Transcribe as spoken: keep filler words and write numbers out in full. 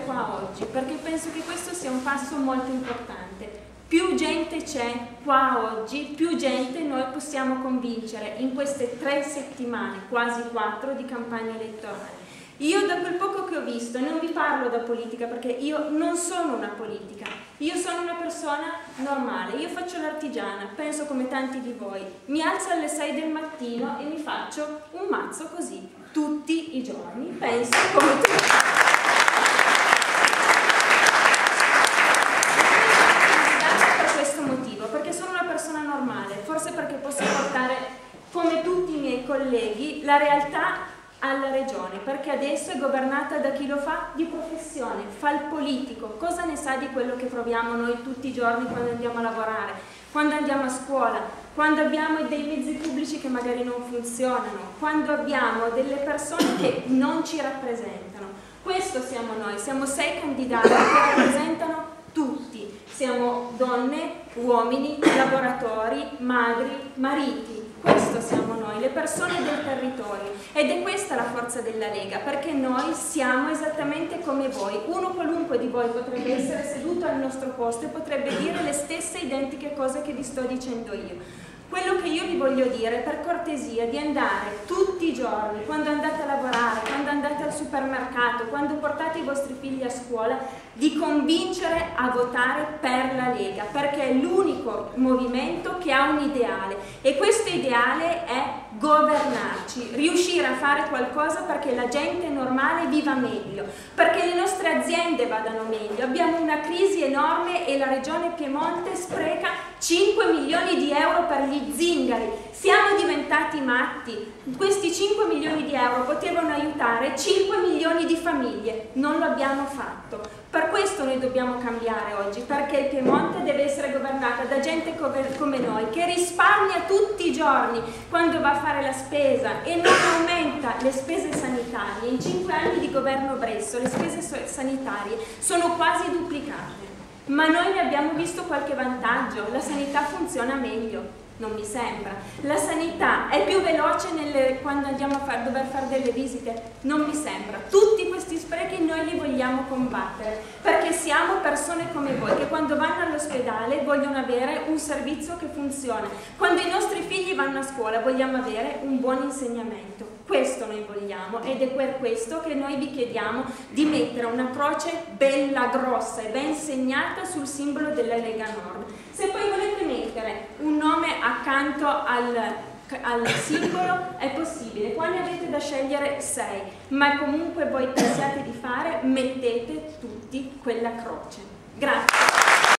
qua oggi, perché penso che questo sia un passo molto importante. Più gente c'è qua oggi, più gente noi possiamo convincere in queste tre settimane, quasi quattro, di campagna elettorale. Io da quel poco che ho visto, non vi parlo da politica perché io non sono una politica, io sono una persona normale, io faccio l'artigiana, penso come tanti di voi, mi alzo alle sei del mattino e mi faccio un mazzo così, tutti i giorni, penso come tutti. Per questo motivo, perché sono una persona normale, forse perché posso portare, come tutti i miei colleghi, la realtà alla regione, perché adesso è governata da chi lo fa di professione, fa il politico, cosa ne sa di quello che proviamo noi tutti i giorni quando andiamo a lavorare, quando andiamo a scuola, quando abbiamo dei mezzi pubblici che magari non funzionano, quando abbiamo delle persone che non ci rappresentano. Questo siamo noi, siamo sei candidati che rappresentano tutti, siamo donne, uomini, lavoratori, madri, mariti. Questo siamo noi, le persone del territorio, ed è questa la forza della Lega, perché noi siamo esattamente come voi. Uno qualunque di voi potrebbe essere seduto al nostro posto e potrebbe dire le stesse identiche cose che vi sto dicendo io. Quello che io vi voglio dire, per cortesia, di andare tutti i giorni, quando andate a lavorare, quando andate al supermercato, quando portate i vostri figli a scuola, di convincere a votare per la Lega, perché è l'unico movimento che ha un ideale, e questo ideale è governarci, riuscire a fare qualcosa perché la gente normale viva meglio, perché le nostre aziende vadano meglio. Abbiamo una crisi enorme e la Regione Piemonte spreca cinque milioni di euro per gli zingari. Siamo diventati matti. Questi cinque milioni di euro potevano aiutare cinque milioni di famiglie, non lo abbiamo fatto. Per questo noi dobbiamo cambiare oggi, perché il Piemonte deve essere governata da gente come noi, che risparmia tutti i giorni quando va a fare la spesa e non aumenta le spese sanitarie. In cinque anni di governo Bresso le spese sanitarie sono quasi duplicate, ma noi ne abbiamo visto qualche vantaggio. La sanità funziona meglio. Non mi sembra. La sanità è più veloce nelle, quando andiamo a far, dover fare delle visite? Non mi sembra. Tutti questi sprechi noi li vogliamo combattere, perché siamo persone come voi, che quando vanno all'ospedale vogliono avere un servizio che funziona. Quando i nostri figli vanno a scuola vogliamo avere un buon insegnamento. Questo noi vogliamo, ed è per questo che noi vi chiediamo di mettere una croce bella, grossa e ben segnata sul simbolo della Lega Nord. Se poi volete mettere un nome accanto al, al simbolo è possibile, qua ne avete da scegliere sei, ma comunque voi pensiate di fare, mettete tutti quella croce. Grazie.